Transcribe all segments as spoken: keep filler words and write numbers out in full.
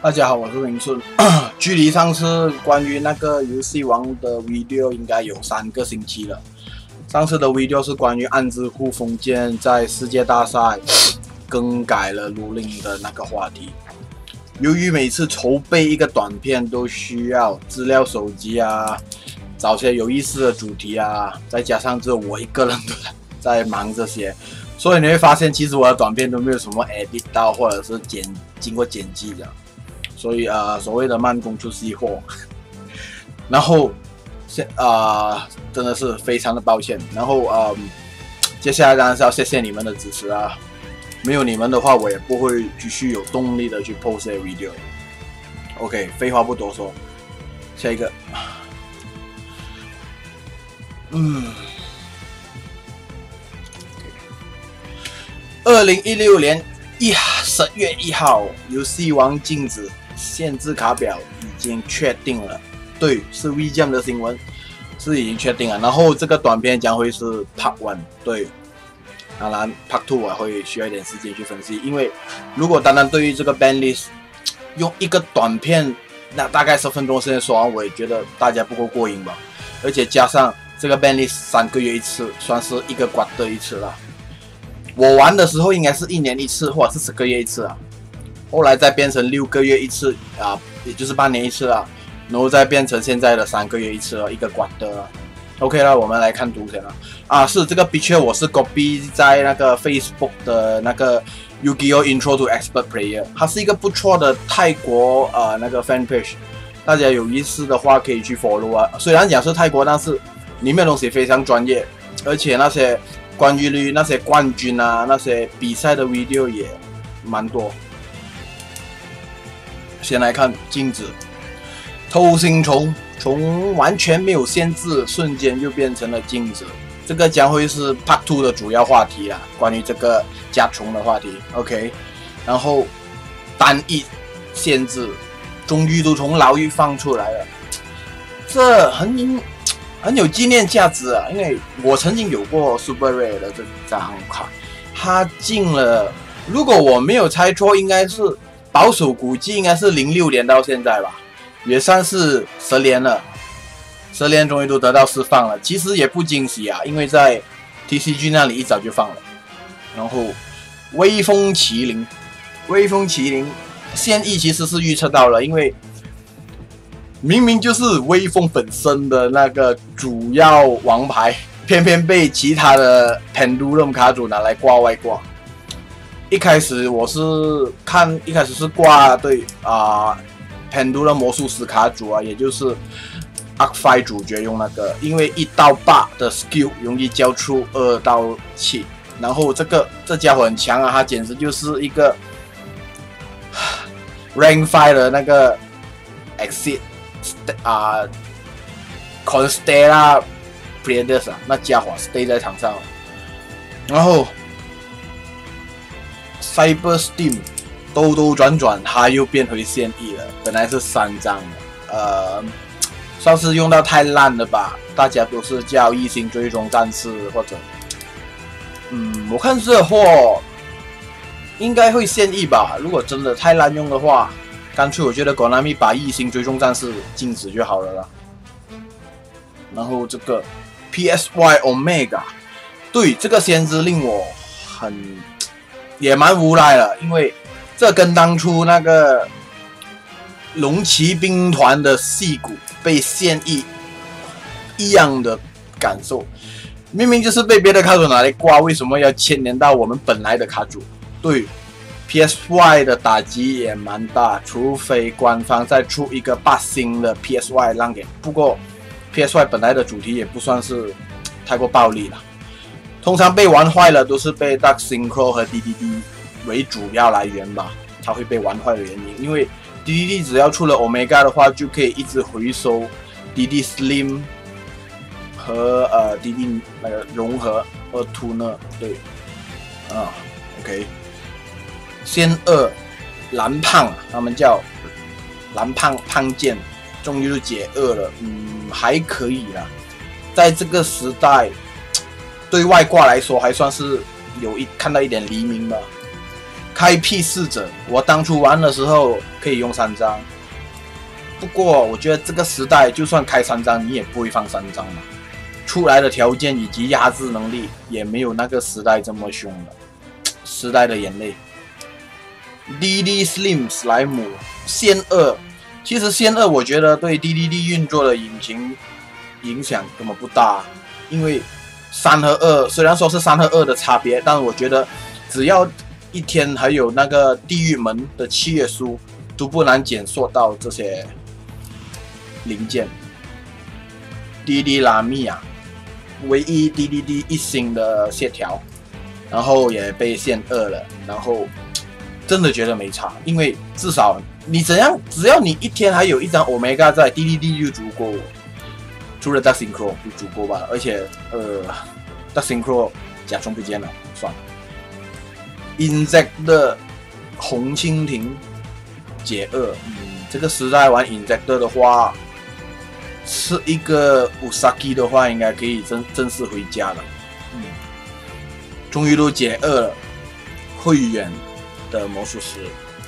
大家好，我是明顺。距离上次关于那个游戏王的 video 应该有三个星期了。上次的 video 是关于暗之护封剑在世界大赛更改了 ruling 的那个话题。由于每次筹备一个短片都需要资料收集啊，找些有意思的主题啊，再加上只有我一个人在忙这些，所以你会发现其实我的短片都没有什么 edit 到或者是剪经过剪辑的。所以呃，所谓的慢工出细货，然后现啊、呃、真的是非常的抱歉。然后呃，接下来当然是要谢谢你们的支持啊，没有你们的话，我也不会继续有动力的去 post 这些 video。OK， 废话不多说，下一个，嗯，二零一六年一十月一号，游戏王禁止。限制卡表已经确定了，对，是 V G M 的新闻，是已经确定了。然后这个短片将会是 Part One， 对，当然 Part Two 我会需要一点时间去分析，因为如果单单对于这个 ban list 用一个短片，那大概十分钟时间说完，我也觉得大家不够过瘾吧。而且加上这个 ban list 三个月一次，算是一个 quarter 一次了。我玩的时候应该是一年一次，或者是十个月一次啊。后来再变成六个月一次啊，也就是半年一次啊，然后再变成现在的三个月一次了，一个管的了。OK 了，我们来看图先了。啊，是这个 picture 我是 copy 在那个 Facebook 的那个 Yu-Gi-Oh! Intro to Expert Player， 它是一个不错的泰国呃那个 fan page， 大家有意思的话可以去 follow 啊。虽然讲是泰国，但是里面的东西非常专业，而且那些关于那些冠军啊、那些比赛的 video 也蛮多。先来看镜子，偷心虫从完全没有限制，瞬间就变成了镜子。这个将会是 Part Two 的主要话题啦，关于这个甲虫的话题。OK， 然后单一限制，终于都从牢狱放出来了，这很很有纪念价值啊！因为我曾经有过 Super Rare 的这张卡，它进了，如果我没有猜错，应该是。保守估计应该是零六年到现在吧，也算是十年了。十年终于都得到释放了，其实也不惊喜啊，因为在 T C G 那里一早就放了。然后微风麒麟，微风麒麟现役其实是预测到了，因为明明就是微风本身的那个主要王牌，偏偏被其他的 Pendulum 卡组拿来挂外挂。一开始我是看，一开始是挂对啊 Pendulum 魔术师卡组啊，也就是 Arc 五 主角用那个，因为一到八的 skill 容易交出二到七，然后这个这家伙很强啊，他简直就是一个 Rank 五 的那个 Exit 啊 Constella Pleiades 啊，那家伙 stay 在场上，然后。Cyber Steam 兜兜转转，它又变回现役了。本来是三张，呃，算是用到太烂了吧？大家都是叫异星追踪战士或者，嗯，我看这货应该会现役吧。如果真的太滥用的话，干脆我觉得 Konami 把异星追踪战士禁止就好了啦。然后这个 P S Y Omega， 对这个先知令我很。也蛮无奈了，因为这跟当初那个龙骑兵团的戏骨被现役一样的感受。明明就是被别的卡主拿来挂，为什么要牵连到我们本来的卡主？对 P S Y 的打击也蛮大，除非官方再出一个八星的 P S Y 让给。不过 P S Y 本来的主题也不算是太过暴力了。通常被玩坏了都是被 Dark Synchro 和 D D D 为主要来源吧，它会被玩坏的原因，因为 D D D 只要出了 Omega 的话，就可以一直回收 D D Slim 和呃 D D 那个融合二 Tuner， 对，啊 ，OK， 仙二蓝胖，他们叫蓝胖胖剑，终于是解二了，嗯，还可以啦，在这个时代。对外挂来说，还算是有一看到一点黎明吧。 开辟四者，我当初玩的时候可以用三张，不过我觉得这个时代就算开三张，你也不会放三张嘛。出来的条件以及压制能力也没有那个时代这么凶了。时代的眼泪 ，D D Slim 史莱姆仙二，其实仙二我觉得对 D D D 运作的引擎影响根本不大，因为三和二虽然说是三和二的差别，但我觉得只要一天还有那个地狱门的契约书，都不难检索到这些零件。D D 拉米啊，唯一 D D D 一星的协调，然后也被限二了，然后真的觉得没差，因为至少你怎样，只要你一天还有一张 Omega 在 D D D 就足够，除了 Dark Synchro 就足够吧，而且呃 Dark Synchro 甲虫不见了，算了。Insect 的红蜻蜓解二，嗯，这个时代玩 Insect 的话，是一个 Usagi 的话，应该可以正正式回家了。嗯，终于都解二了，会员的魔术师，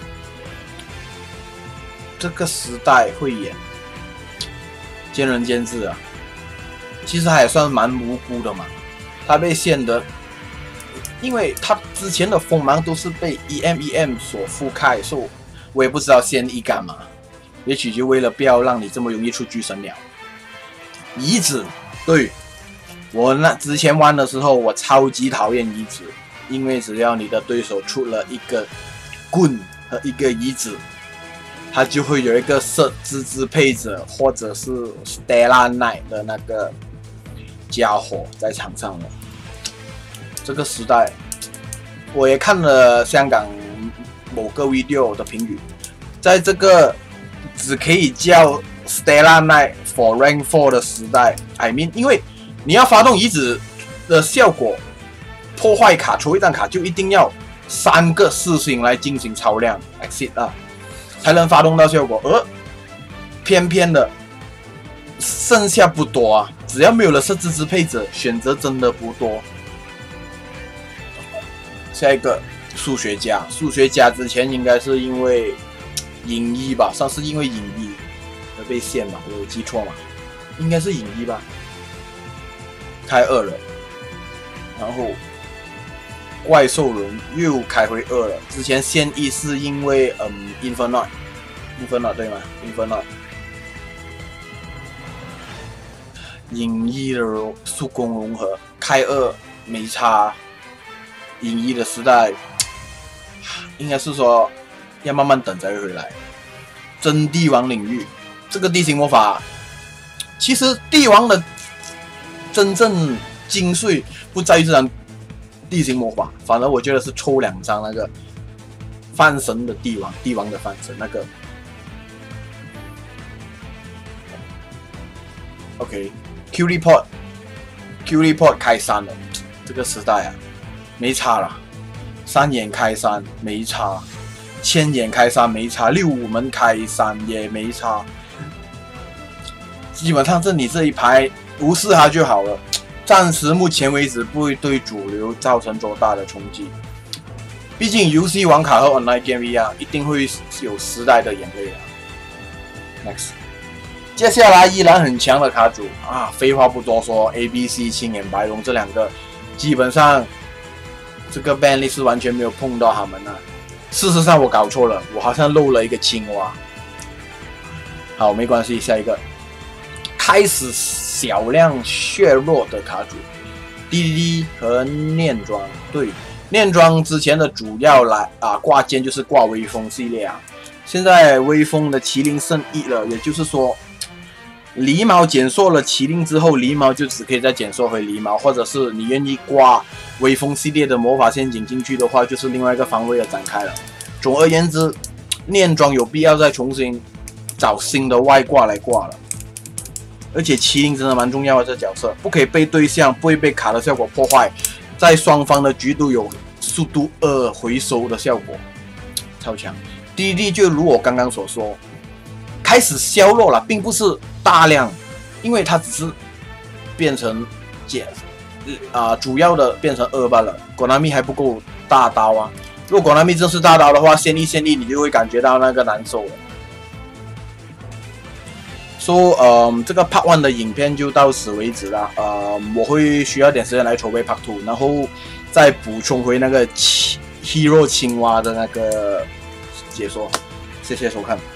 这个时代会员见仁见智啊。其实还算蛮无辜的嘛，他被限的。因为他之前的锋芒都是被 E M E M 所覆盖，所以我也不知道现役干嘛。也许就为了不要让你这么容易出巨神鸟。移植，对我那之前玩的时候，我超级讨厌移植，因为只要你的对手出了一个棍和一个移植，他就会有一个设置支配者或者是 Stella Knight 的那个家伙在场上了。这个时代，我也看了香港某个 video 的评语，在这个只可以叫 Stella Knight for Rank four 的时代 ，I mean， 因为你要发动移植的效果，破坏卡、抽一张卡就一定要三个四星来进行超量 exit 啊，才能发动到效果，而偏偏的剩下不多啊，只要没有了设置支配者，选择真的不多。下一个数学家，数学家之前应该是因为影一吧，算是因为影一而被限吧，我有记错吗？应该是影一吧，开二了，然后怪兽人又开回二了。之前限一是因为嗯 Infinite Infinite 对吗 ？Infinite 影一的速攻融合开二没差。影一的时代，应该是说要慢慢等才会回来。真帝王领域，这个地形魔法，其实帝王的真正精髓不在于这张地形魔法，反而我觉得是抽两张那个泛神的帝王，帝王的泛神那个。OK，Q Report，Q Report 开三了，这个时代啊。没差了，三眼开三没差，千眼开三没差，六五门开三也没差。基本上这你这一排无视它就好了。暂时目前为止不会对主流造成多大的冲击。毕竟游戏网卡和 Online Game 一样，一定会有时代的眼泪啊。Next， 接下来依然很强的卡组啊，废话不多说 ，A B C 青眼白龙这两个基本上。这个 ban 历是完全没有碰到他们啊！事实上我搞错了，我好像漏了一个青蛙。好，没关系，下一个开始小量削弱的卡组 ，D D D 和念装。对，念装之前的主要来啊挂件就是挂微风系列啊，现在微风的麒麟剩一了，也就是说，狸猫减缩了麒麟之后，狸猫就只可以再减缩回狸猫，或者是你愿意挂。微风系列的魔法陷阱进去的话，就是另外一个方位的展开了。总而言之，念装有必要再重新找新的外挂来挂了。而且麒麟真的蛮重要的，这角色不可以被对象不会被卡的效果破坏，在双方的局都有速度二回收的效果，超强。D D D 就如我刚刚所说，开始削弱了，并不是大量，因为它只是变成减。啊、呃，主要的变成二罢了。Konami 还不够大刀啊， 如果广南密正式大刀的话，先力先力你就会感觉到那个难受了。说、so, 呃，这个 Part One 的影片就到此为止了。呃，我会需要点时间来筹备 Part Two， 然后再补充回那个 Hero 青蛙的那个解说。谢谢收看。